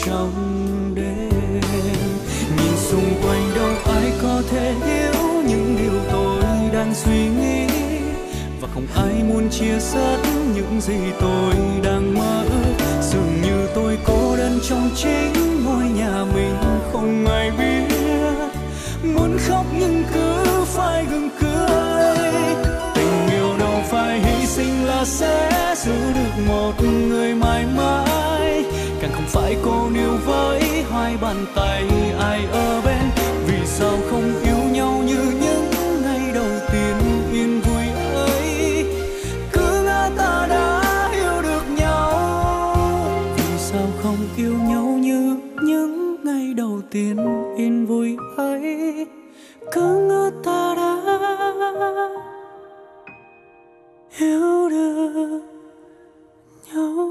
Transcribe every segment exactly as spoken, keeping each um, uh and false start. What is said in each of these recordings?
trong đêm. Nhìn xung quanh đâu ai có thể hiểu những điều tôi đang suy nghĩ, và không ai muốn chia sẻ những gì tôi đang mơ ước. Dường như tôi cô đơn trong chính ngôi nhà mình, không ai biết. Muốn khóc nhưng cứ phải gượng cười. Tình yêu đâu phải hy sinh là sẽ giữ được một người mãi mãi, càng không phải cô níu với hai bàn tay ai ở bên. Vì sao không yêu nhau như những ngày đầu tiên yên vui ấy, cứ ngỡ ta đã yêu được nhau. Vì sao không yêu nhau như những ngày đầu tiên yên vui ấy, cứ ngỡ ta đã yêu được nhau.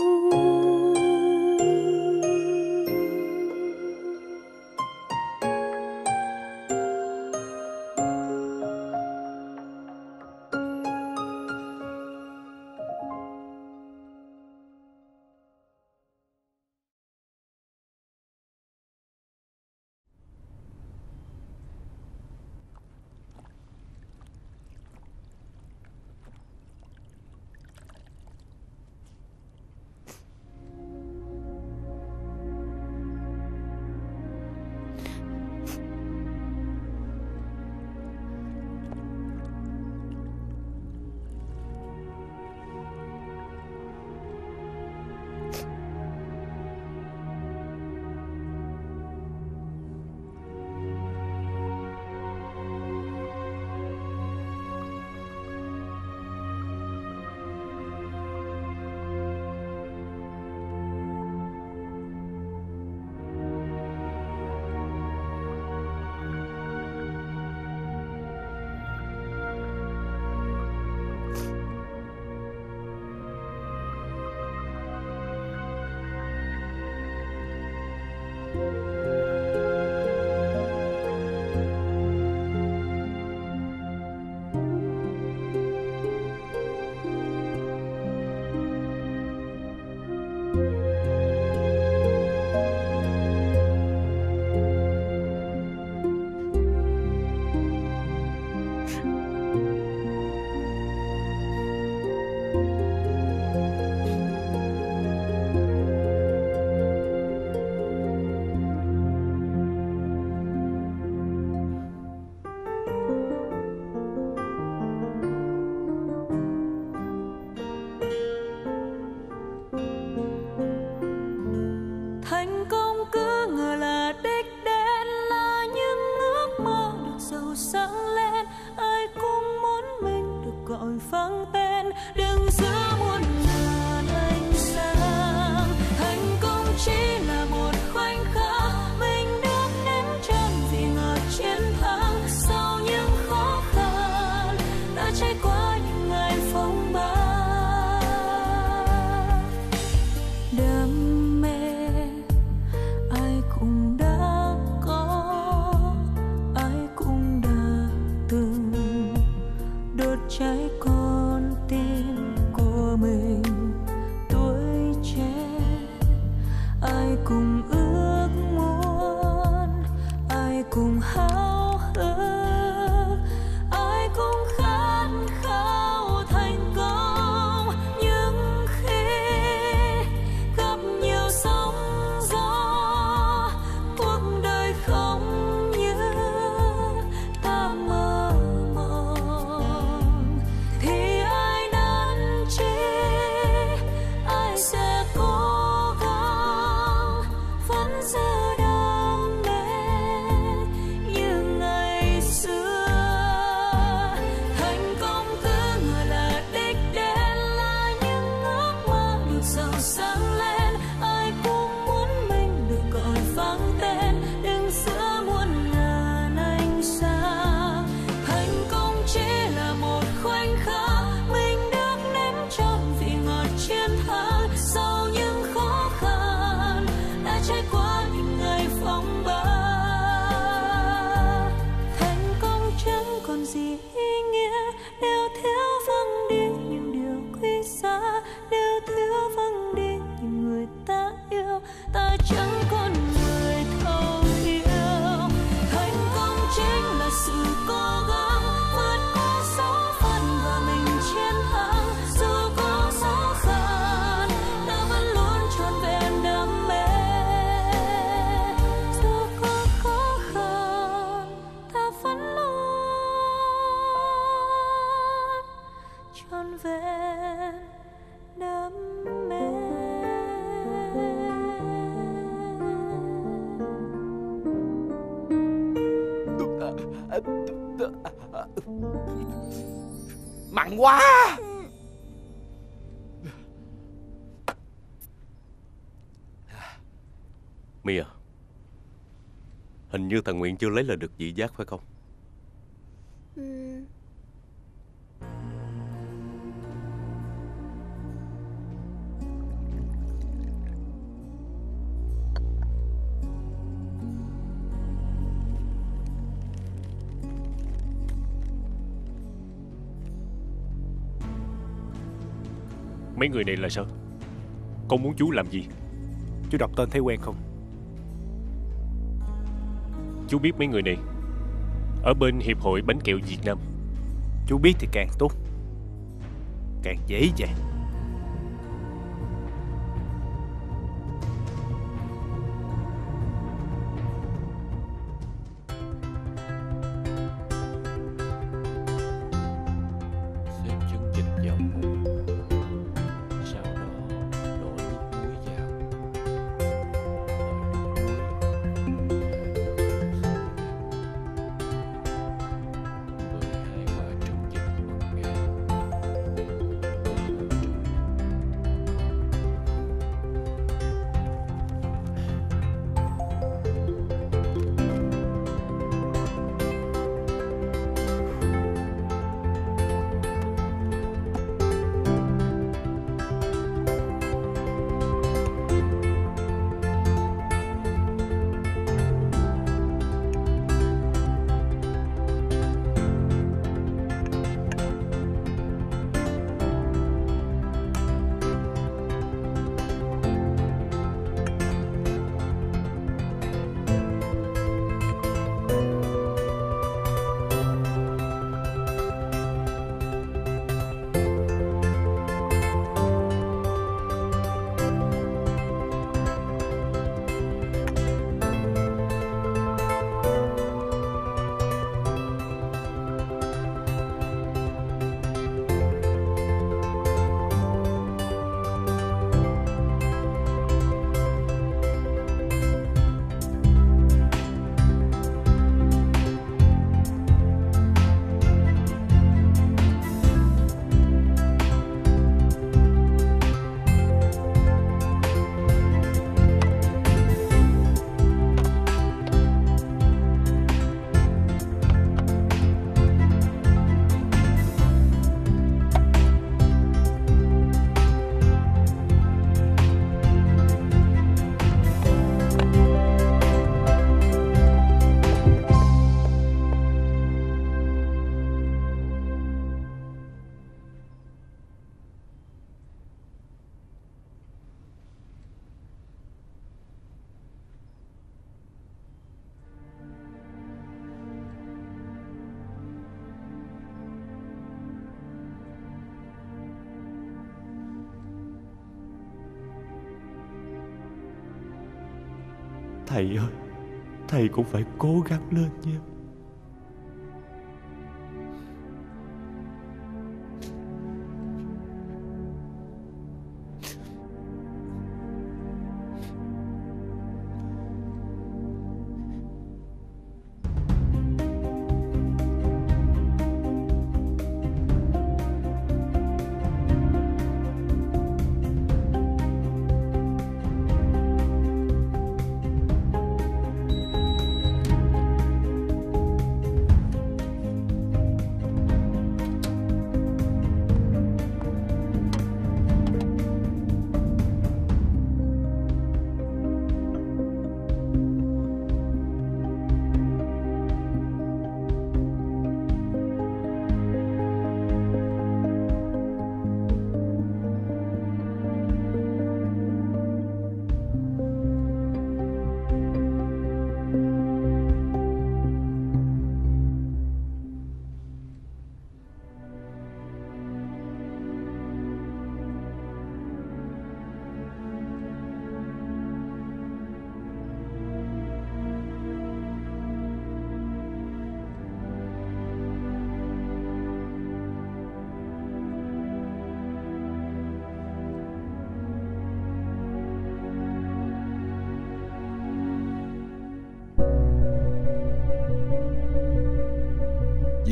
Điều thiếu vắng đi những ta chẳng còn người thấu hiểu. Thành công chính là sự cố gắng vượt qua số phận và mình chiến thắng. Dù có khó khăn ta vẫn luôn trọn vẹn đam mê. Dù có khó khăn ta vẫn luôn trọn vẹn đam mê. Mặn quá. My à, hình như thằng Nguyện chưa lấy lại được vị giác phải không? Ừ. Mấy người này là sao? Con muốn chú làm gì? Chú đọc tên thấy quen không? Chú biết mấy người này ở bên Hiệp hội Bánh kẹo Việt Nam. Chú biết thì càng tốt, càng dễ dàng. Xếp trứng vịt vào muỗng, sau đó đổ nước muối vào. mười hai quả trứng vịt bằng ga. Thầy ơi, thầy cũng phải cố gắng lên nha.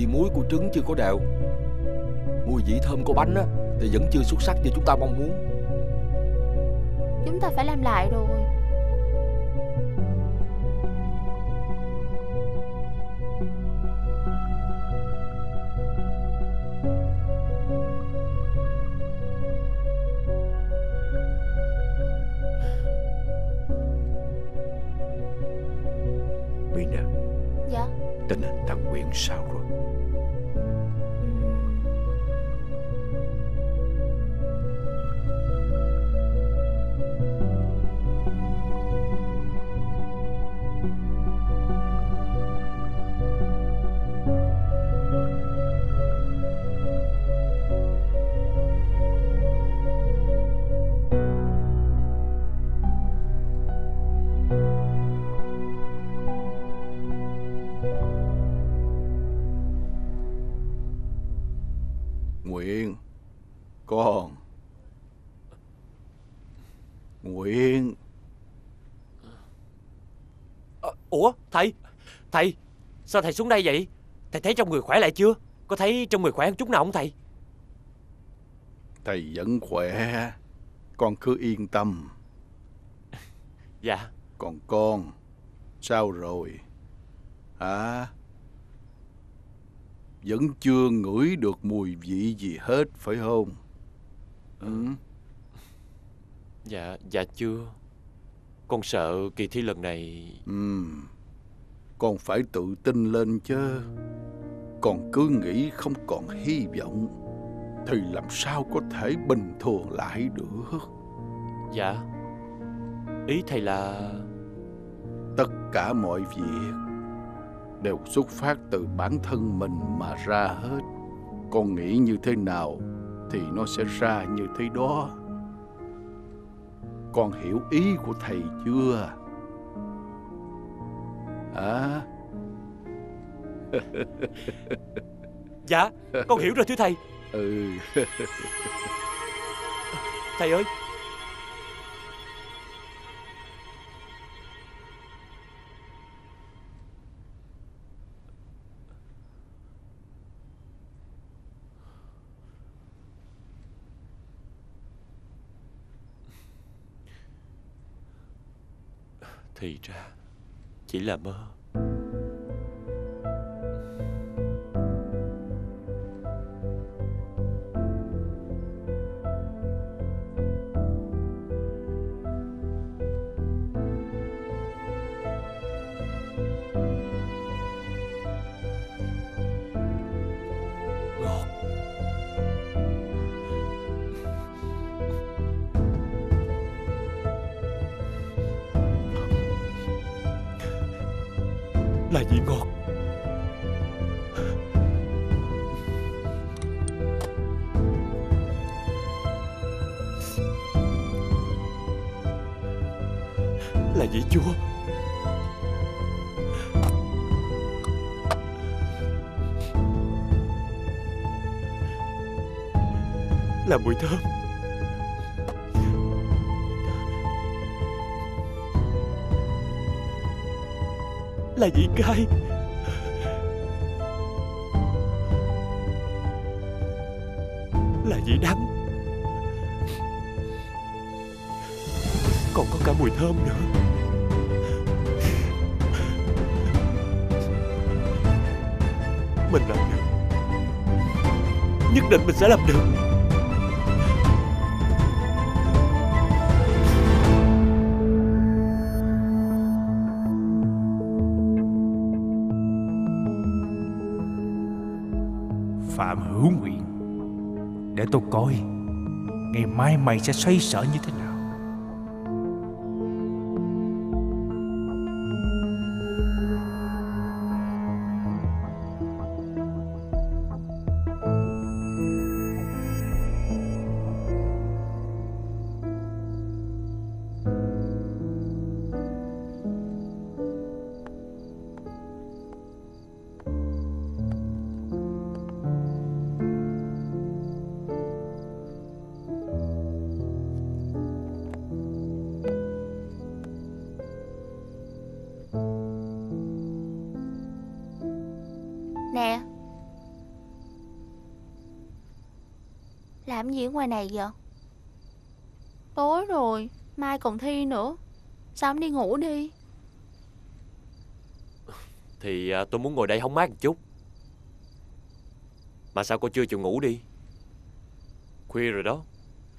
muối của trứng chưa có đều. Mùi vị thơm của bánh á thì vẫn chưa xuất sắc như chúng ta mong muốn. Chúng ta phải làm lại rồi. Mina. Dạ. Tình hình thằng Nguyện sao rồi? Nguyện, con. Nguyện. À, ủa thầy, thầy sao thầy xuống đây vậy? Thầy thấy trong người khỏe lại chưa? Có thấy trong người khỏe hơn chút nào không thầy? Thầy vẫn khỏe, con cứ yên tâm. Dạ. Còn con, sao rồi? Hả? Vẫn chưa ngửi được mùi vị gì hết phải không? Ừ. Dạ, dạ chưa. Con sợ kỳ thi lần này. Ừ. Con phải tự tin lên chứ. Con cứ nghĩ không còn hy vọng thì làm sao có thể bình thường lại được. Dạ. Ý thầy là tất cả mọi việc đều xuất phát từ bản thân mình mà ra hết. Con nghĩ như thế nào thì nó sẽ ra như thế đó. Con hiểu ý của thầy chưa? Hả? dạ, con hiểu rồi thưa thầy. Ừ. Thầy ơi, thì ra chỉ là mơ. Ngọt. Là vị ngọt. Là vị chua. Là mùi thơm. Là vị cay. Là vị đắng. Còn có cả mùi thơm nữa. Mình làm được. Nhất định mình sẽ làm được. Phạm Hữu Nguyện, để tôi coi ngày mai mày sẽ xoay sở như thế nào. Nè, làm gì ở ngoài này vậy? Tối rồi, mai còn thi nữa. Sao không đi ngủ đi? Thì à, tôi muốn ngồi đây hóng mát một chút. Mà sao cô chưa chịu ngủ đi? Khuya rồi đó.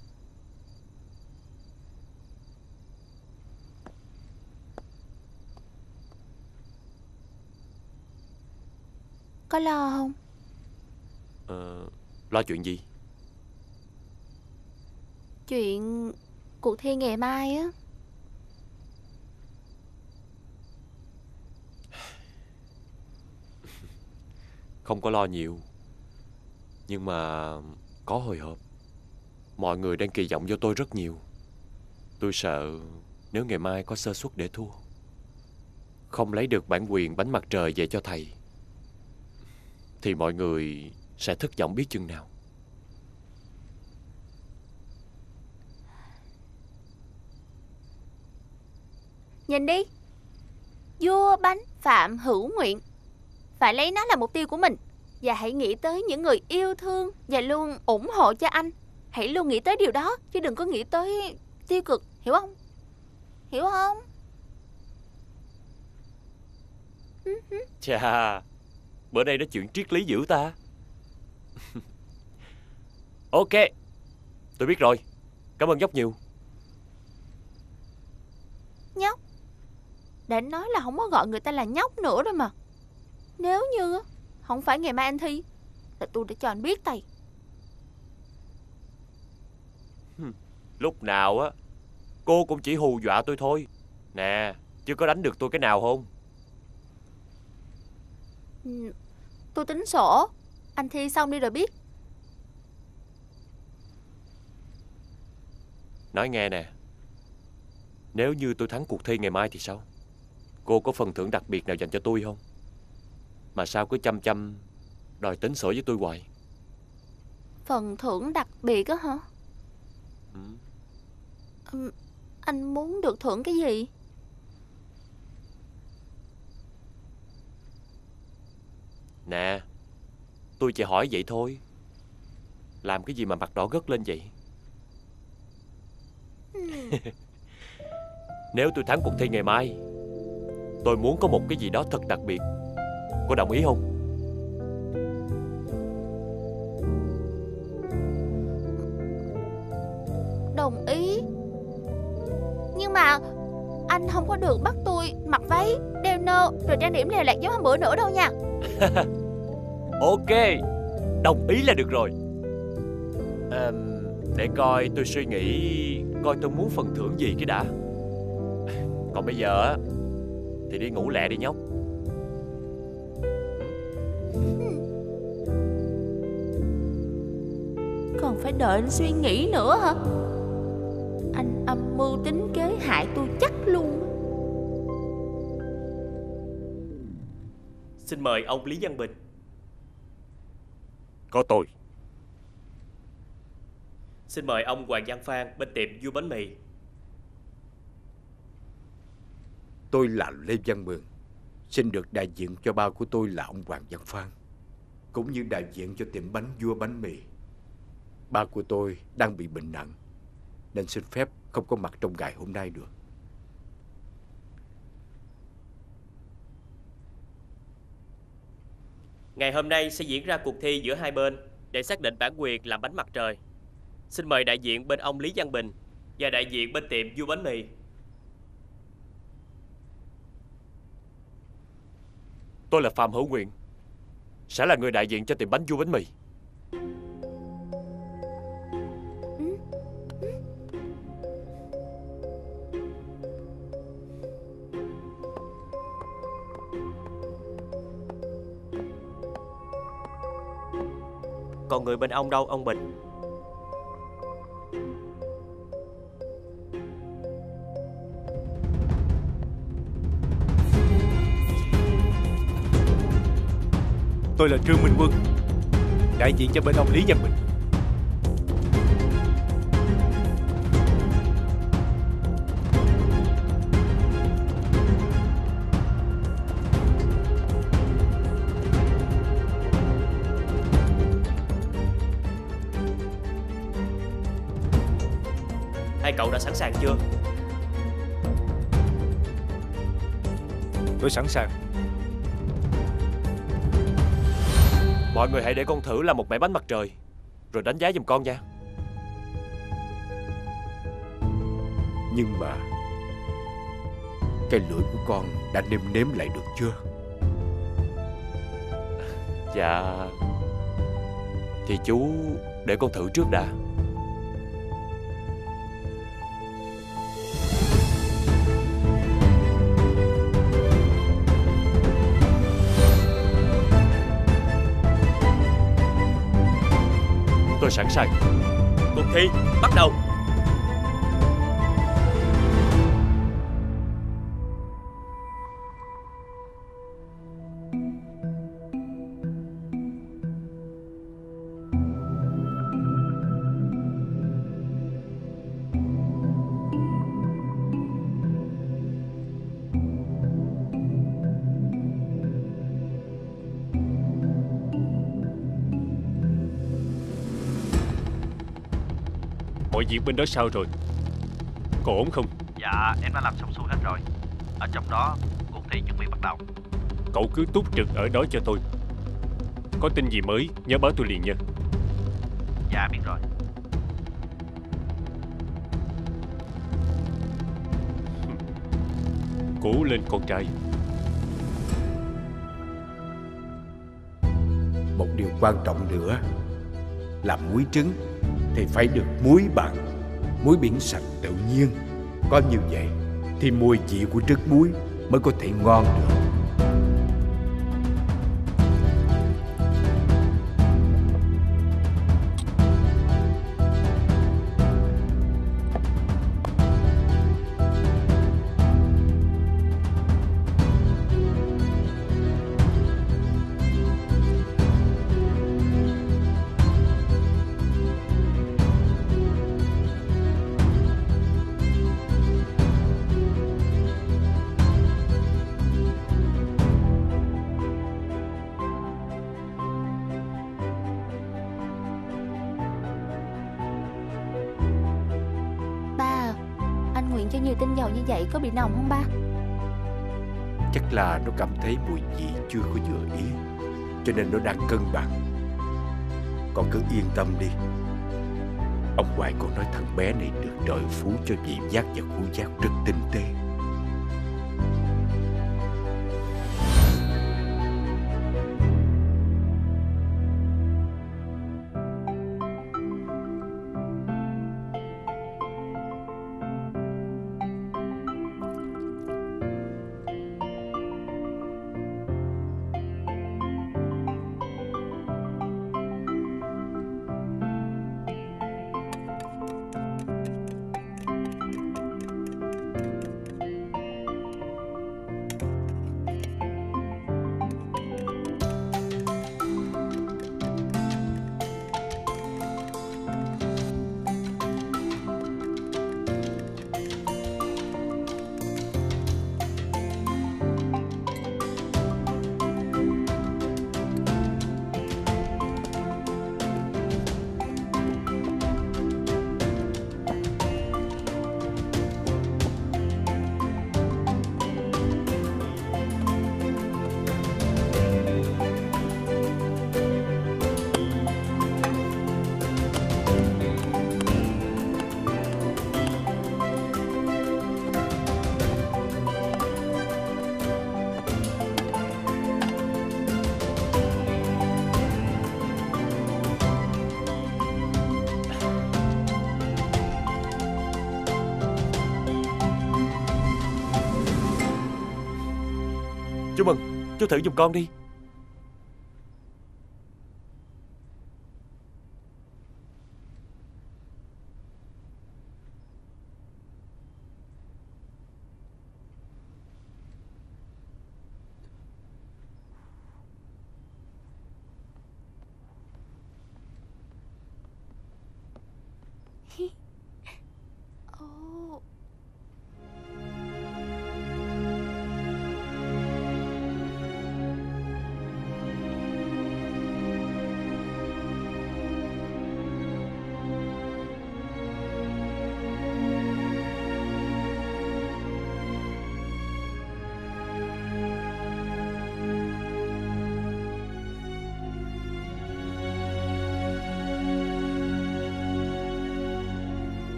Có lo không? Ờ, lo chuyện gì? Chuyện cuộc thi ngày mai á. Không có lo nhiều. Nhưng mà có hồi hộp. Mọi người đang kỳ vọng vô tôi rất nhiều. Tôi sợ nếu ngày mai có sơ suất để thua, không lấy được bản quyền bánh mặt trời về cho thầy, thì mọi người sẽ thất vọng biết chừng nào. Nhìn đi, vua bánh Phạm Hữu Nguyện. Phải lấy nó là mục tiêu của mình. Và hãy nghĩ tới những người yêu thương và luôn ủng hộ cho anh. Hãy luôn nghĩ tới điều đó, chứ đừng có nghĩ tới tiêu cực, hiểu không? Hiểu không? Chà, bữa nay nói chuyện triết lý dữ ta. Ok, tôi biết rồi. Cảm ơn Nhóc nhiều. Nhóc? Để nói là không có gọi người ta là nhóc nữa rồi mà. Nếu như không phải ngày mai anh thi là tôi đã cho anh biết tay. Lúc nào á cô cũng chỉ hù dọa tôi thôi. Nè, chưa có đánh được tôi cái nào không? Ừ, tôi tính sổ. Anh thi xong đi rồi biết. Nói nghe nè, nếu như tôi thắng cuộc thi ngày mai thì sao? Cô có phần thưởng đặc biệt nào dành cho tôi không? Mà sao cứ chăm chăm đòi tính sổ với tôi hoài? Phần thưởng đặc biệt á hả? Ừ. Ừ, anh muốn được thưởng cái gì? Nè, tôi chỉ hỏi vậy thôi. Làm cái gì mà mặt đỏ gất lên vậy? Ừ. Nếu tôi thắng cuộc thi ngày mai, tôi muốn có một cái gì đó thật đặc biệt. Cô đồng ý không? Đồng ý. Nhưng mà anh không có được bắt tôi mặc váy, đeo nơ rồi trang điểm lèo lẹt giống hôm bữa nữa đâu nha. Ok, đồng ý là được rồi. à, Để coi tôi suy nghĩ coi tôi muốn phần thưởng gì cái đã. Còn bây giờ á thì đi ngủ lẹ đi nhóc. Còn phải đợi anh suy nghĩ nữa hả? Anh âm mưu tính kế hại tôi chắc luôn. Xin mời ông Lý Văn Bình. Có tôi. Xin mời ông Hoàng Văn Phan bên tiệm vua bánh mì. Tôi là Lê Văn Mường, xin được đại diện cho ba của tôi là ông Hoàng Văn Phan, cũng như đại diện cho tiệm bánh vua bánh mì. Ba của tôi đang bị bệnh nặng, nên xin phép không có mặt trong ngày hôm nay được. Ngày hôm nay sẽ diễn ra cuộc thi giữa hai bên để xác định bản quyền làm bánh mặt trời. Xin mời đại diện bên ông Lý Văn Bình và đại diện bên tiệm vua bánh mì. Tôi là Phạm Hữu Nguyện, sẽ là người đại diện cho tiệm bánh vua bánh mì. Còn người bên ông đâu ông Bình? Tôi là Trương Minh Quân, đại diện cho bên ông Lý Văn Bình. cậu đã sẵn sàng chưa? Tôi sẵn sàng. Mọi người hãy để con thử làm một mẻ bánh mặt trời, rồi đánh giá giùm con nha. Nhưng mà cái lưỡi của con đã nêm nếm lại được chưa? Dạ, thì chú để con thử trước đã. Tôi sẵn sàng. Cuộc thi bắt đầu. Mọi việc bên đó sao rồi? Có ổn không? Dạ em đã làm xong xuôi hết rồi. Ở trong đó cuộc thi chuẩn bị bắt đầu. Cậu cứ túc trực ở đó cho tôi. Có tin gì mới nhớ báo tôi liền nha. Dạ biết rồi. Cố lên con trai. Một điều quan trọng nữa, làm muối trứng thì phải được muối bằng muối biển sạch tự nhiên. Có như vậy thì mùi vị của trứng muối mới có thể ngon được. Cho nhiều tinh dầu như vậy có bị nồng không ba? Chắc là nó cảm thấy mùi vị chưa có vừa ý, cho nên nó đang cân bằng. Con cứ yên tâm đi. Ông ngoại còn nói thằng bé này được trời phú cho vị giác và khứu giác rất tinh tế. Chú Mừng, chú thử giùm con đi. Oh.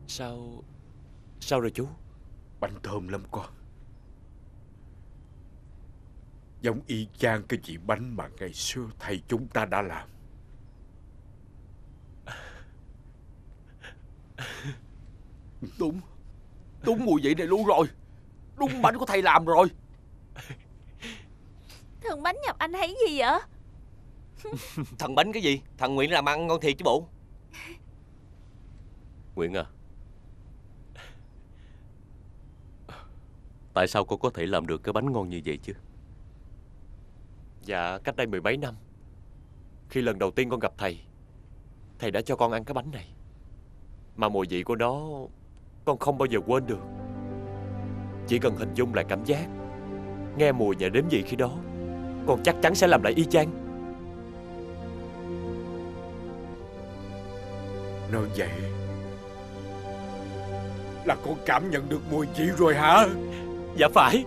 Sao Sao rồi chú? Bánh thơm lắm con. Giống y chang cái vị bánh mà ngày xưa thầy chúng ta đã làm. Đúng. Đúng mùi vị này luôn rồi. Đúng bánh của thầy làm rồi. Thần Bánh nhập anh thấy gì vậy? Thằng Bánh cái gì? Thằng Nguyện làm ăn ngon thiệt chứ bộ. Nguyện à, tại sao cô có thể làm được cái bánh ngon như vậy chứ? Dạ, cách đây mười mấy năm, khi lần đầu tiên con gặp thầy, thầy đã cho con ăn cái bánh này. Mà mùi vị của nó con không bao giờ quên được. Chỉ cần hình dung lại cảm giác, nghe mùi và đếm vị khi đó, con chắc chắn sẽ làm lại y chang. Nói vậy là con cảm nhận được mùi vị rồi hả? Dạ phải.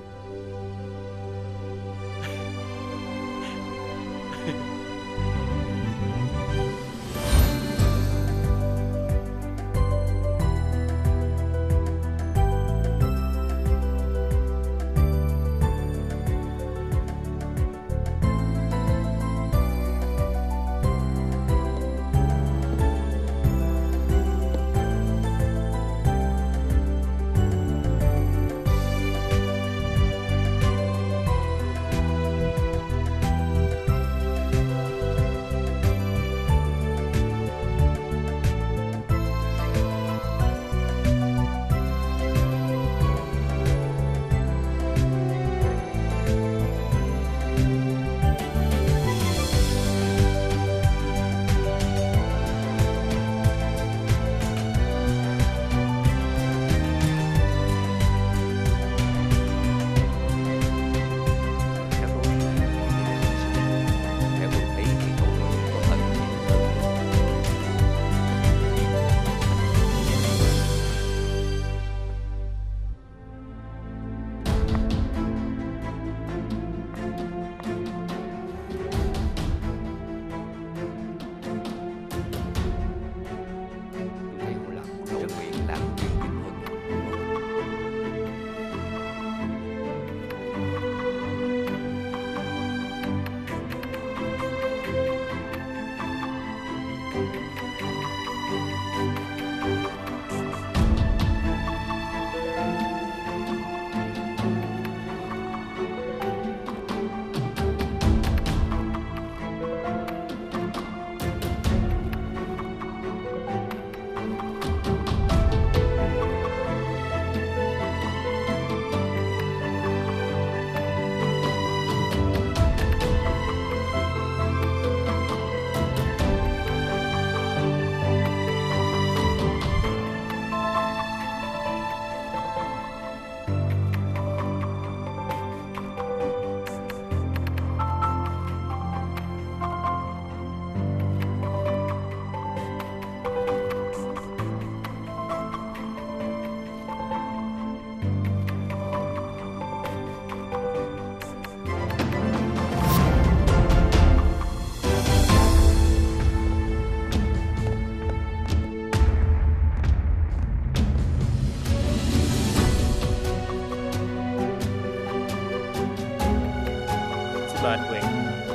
Mời anh Nguyện.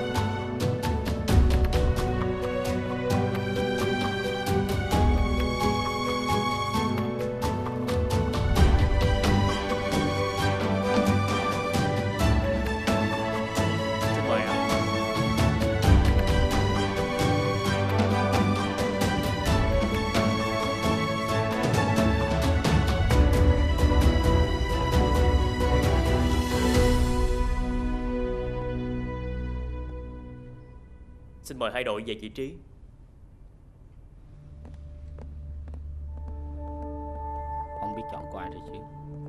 Xin mời anh. Xin mời hai đội về vị trí. Ông biết chọn của ai rồi chứ? Ừ.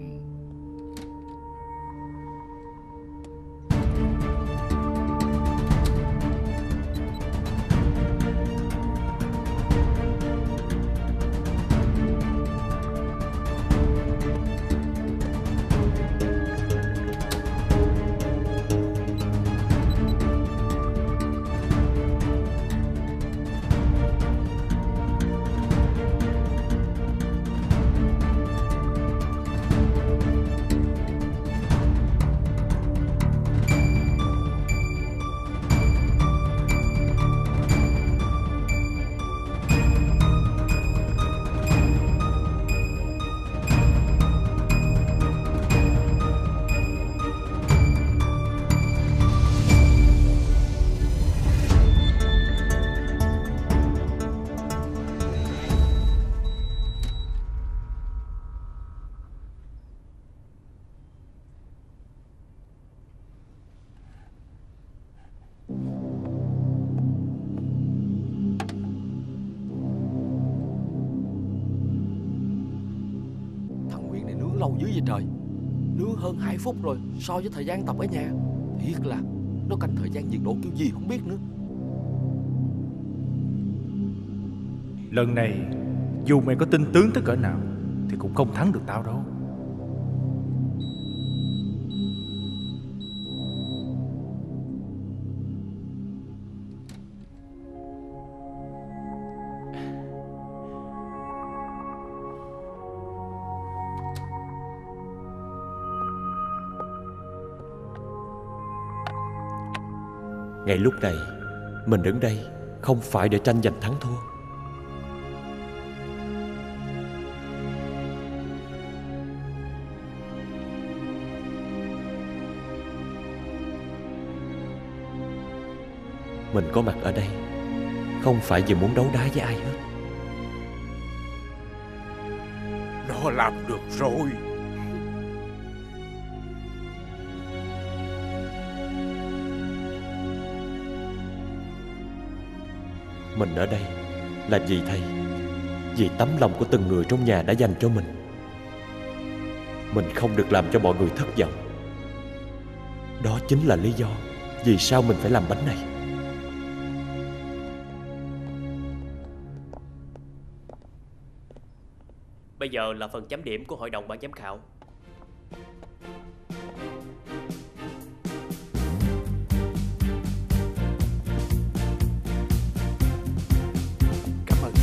đứng lâu dữ vậy trời. Nướng hơn hai phút rồi so với thời gian tập ở nhà. Thiệt là nó canh thời gian nhiệt độ kiểu gì không biết nữa. Lần này dù mày có tinh tướng tới cỡ nào thì cũng không thắng được tao đâu. Ngay lúc này mình đứng đây không phải để tranh giành thắng thua. Mình có mặt ở đây không phải vì muốn đấu đá với ai hết. Nó làm được rồi. Mình ở đây là vì thầy, vì tấm lòng của từng người trong nhà đã dành cho mình. Mình không được làm cho mọi người thất vọng. Đó chính là lý do vì sao mình phải làm bánh này. Bây giờ là phần chấm điểm của hội đồng ban giám khảo. Cảm ơn.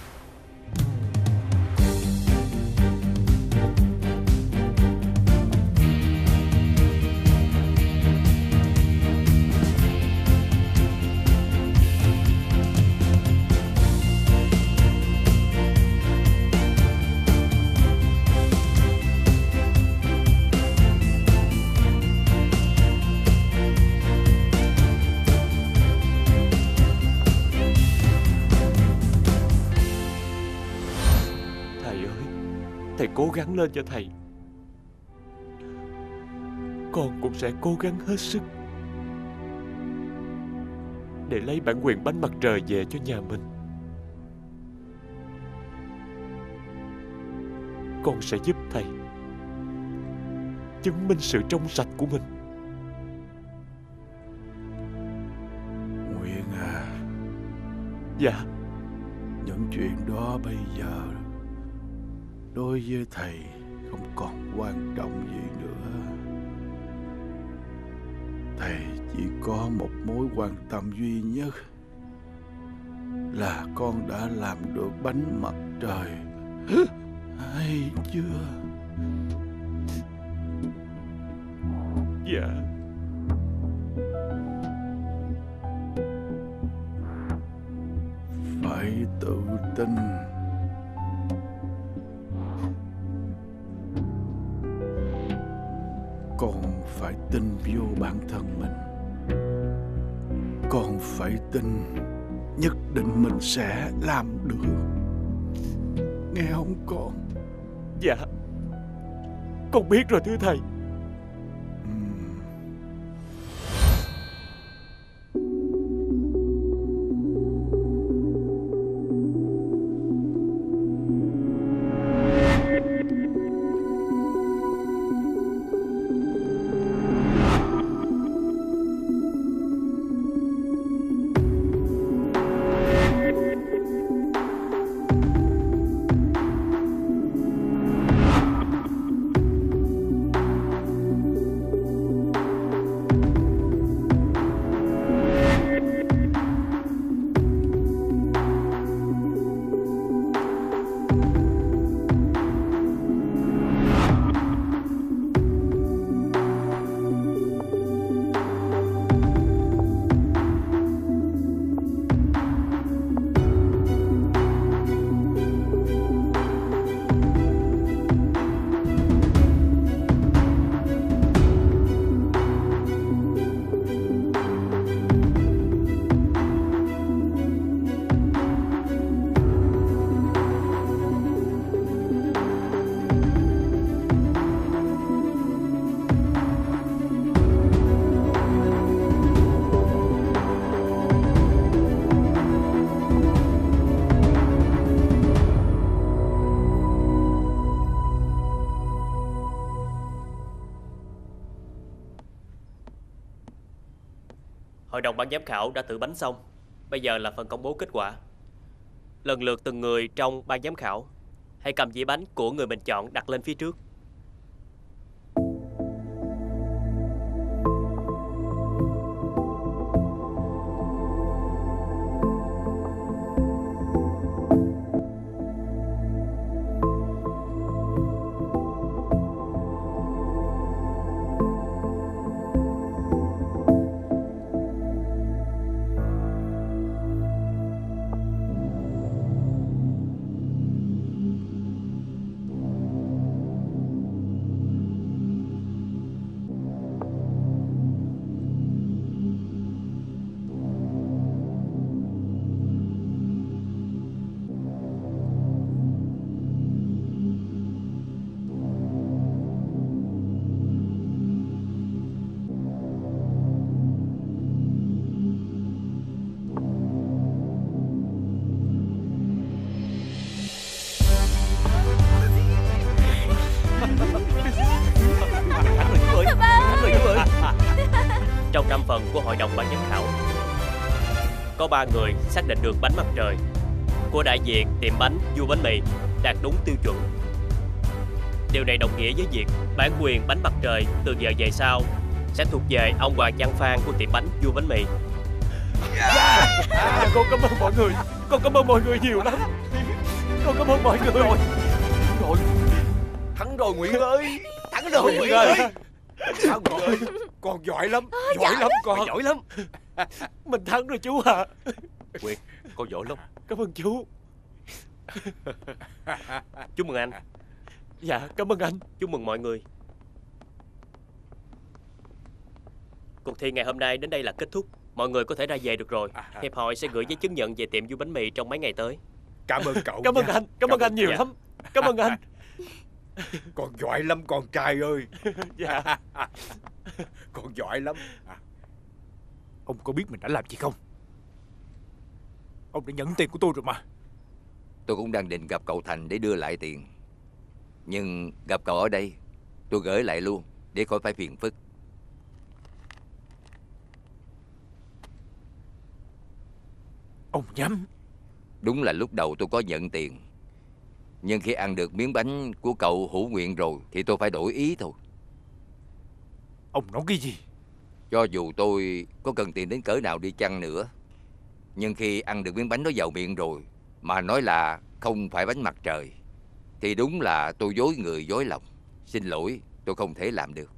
Thầy cố gắng lên cho thầy. Con cũng sẽ cố gắng hết sức để lấy bản quyền bánh mặt trời về cho nhà mình. Con sẽ giúp thầy chứng minh sự trong sạch của mình. Nguyện à. Dạ. Những chuyện đó bây giờ đối với thầy không còn quan trọng gì nữa. Thầy chỉ có một mối quan tâm duy nhất là con đã làm được bánh mặt trời hay chưa? Dạ. Phải tự tin. Con phải tin vô bản thân mình. Con phải tin nhất định mình sẽ làm được. Nghe không con? Dạ. Con biết rồi thưa thầy. Hội đồng ban giám khảo đã thử bánh xong. Bây giờ là phần công bố kết quả. Lần lượt từng người trong ban giám khảo hãy cầm dĩa bánh của người mình chọn đặt lên phía trước. Trong năm phần của hội đồng ban giám khảo, có ba người xác định được bánh mặt trời của đại diện tiệm bánh Vua Bánh Mì đạt đúng tiêu chuẩn. Điều này đồng nghĩa với việc bản quyền bánh mặt trời từ giờ về sau sẽ thuộc về ông Hoàng Văn Phan của tiệm bánh Vua Bánh Mì. Yeah. À, con cảm ơn mọi người, con cảm ơn mọi người nhiều lắm. Con cảm ơn mọi người. Rồi, rồi. Thắng rồi Nguyễn ơi, thắng rồi Nguyễn, Nguyễn ơi. Sao Nguyễn ơi, con giỏi lắm, giỏi lắm con, giỏi lắm. Mình thắng rồi chú à. Nguyễn, con giỏi lắm. Cảm ơn chú. Chúc mừng anh. Dạ, cảm ơn anh. Chúc mừng mọi người. Cuộc thi ngày hôm nay đến đây là kết thúc. Mọi người có thể ra về được rồi. Hiệp hội sẽ gửi giấy chứng nhận về tiệm Vua Bánh Mì trong mấy ngày tới. Cảm ơn cậu. Cảm ơn anh, cảm ơn anh nhiều lắm. Cảm ơn anh. Con giỏi lắm con trai ơi. Dạ. Con giỏi lắm. Ông có biết mình đã làm gì không? Ông đã nhận tiền của tôi rồi mà. Tôi cũng đang định gặp cậu Thành để đưa lại tiền, nhưng gặp cậu ở đây tôi gửi lại luôn để khỏi phải phiền phức. Ông nhắm. Đúng là lúc đầu tôi có nhận tiền, nhưng khi ăn được miếng bánh của cậu Hữu Nguyện rồi thì tôi phải đổi ý thôi. Ông nói cái gì? Cho dù tôi có cần tiền đến cỡ nào đi chăng nữa, nhưng khi ăn được miếng bánh đó vào miệng rồi mà nói là không phải bánh mặt trời thì đúng là tôi dối người dối lòng. Xin lỗi, tôi không thể làm được.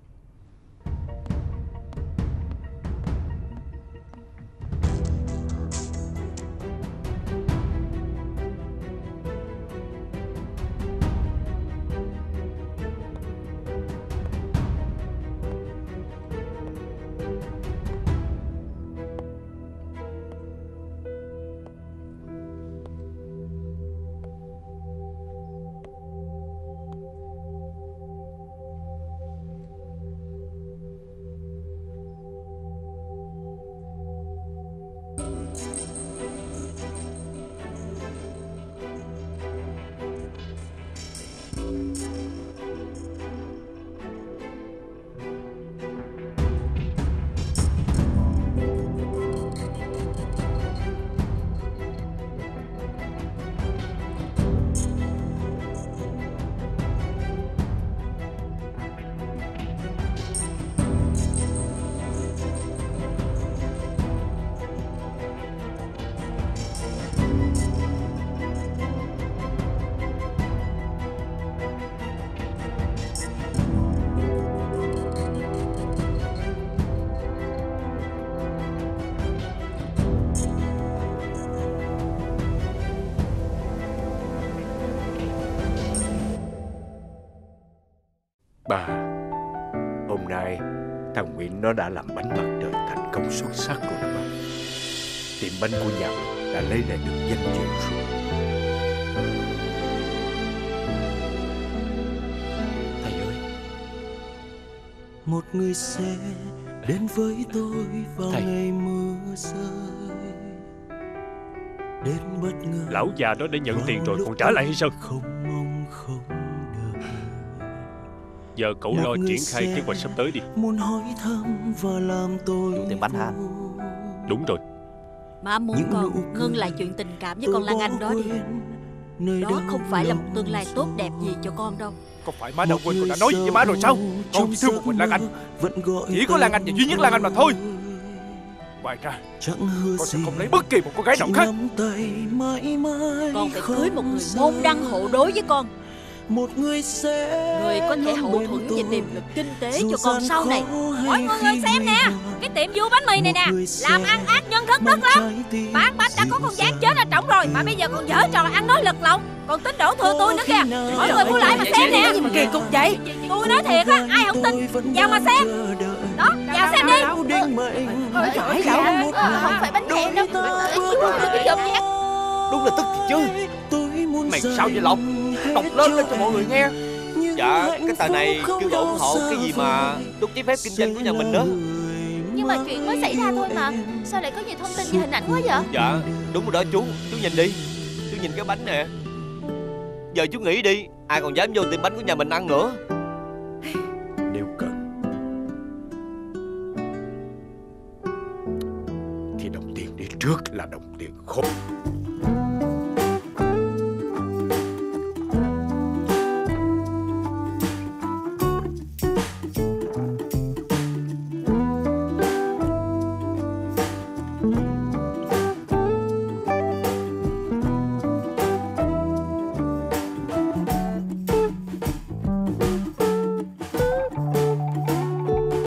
Ba, hôm nay thằng Nguyễn nó đã làm bánh mặt trời thành công xuất sắc rồi đó ba. Tiệm bánh của nhà mình đã lấy lại được danh dự rồi. Thầy ơi, một người sẽ đến với tôi vào Thầy. ngày mưa rơi. Đến bất ngờ. Lão già đó đã nhận tiền rồi còn trả lại hay sao? Không mong không đợi. Giờ cậu lo triển khai kế hoạch sắp tới đi. Muốn hỏi thăm và làm tôi tiền bánh hả? Đúng rồi. Má muốn con ngưng lại chuyện tình cảm với con Lan Anh đó đi. Đó không phải là một tương lai tốt đẹp gì cho con đâu. Không phải má đã quên con đã nói gì với má rồi sao? Con chỉ thương một mình Lan Anh. Chỉ có Lan Anh và duy nhất Lan Anh mà thôi. Ngoài ra con sẽ không lấy bất kỳ một cô gái nào khác. Con phải cưới một người môn đăng hộ đối với con. Một người sẽ người có thể hậu thuẫn về tiềm lực kinh tế cho con sau này. Mọi người ơi xem nè, cái tiệm vua bánh mì này nè, làm ăn ác nhân thất đức lắm. Bán bánh đã có con gián chết ở trỏng rồi, mà bây giờ còn dở trò ăn nói lật lọng, còn tính đổ thừa tôi nữa kìa. Mọi người mua lại mà xem nè. Gì mà kỳ cục vậy? Tôi nói thiệt á, ai không tin vào mà xem. Đó, vào xem đi. Không phải đâu, Không phải bánh hẹn đâu. Đúng là tức thiệt chứ. Mày sao vậy Lộc? Đọc lớn lên cho mọi người nghe. Dạ, cái tờ này kêu gọi ủng hộ cái gì mà đúc giấy phép kinh doanh của nhà mình đó. Nhưng mà chuyện mới xảy ra thôi mà. Sao lại có nhiều thông tin và hình ảnh quá vậy? Dạ, đúng rồi đó chú. Chú nhìn đi. Chú nhìn cái bánh nè. Giờ chú nghĩ đi, ai còn dám vô tiệm bánh của nhà mình ăn nữa. Nếu cần thì đồng tiền đi trước là đồng tiền khôn.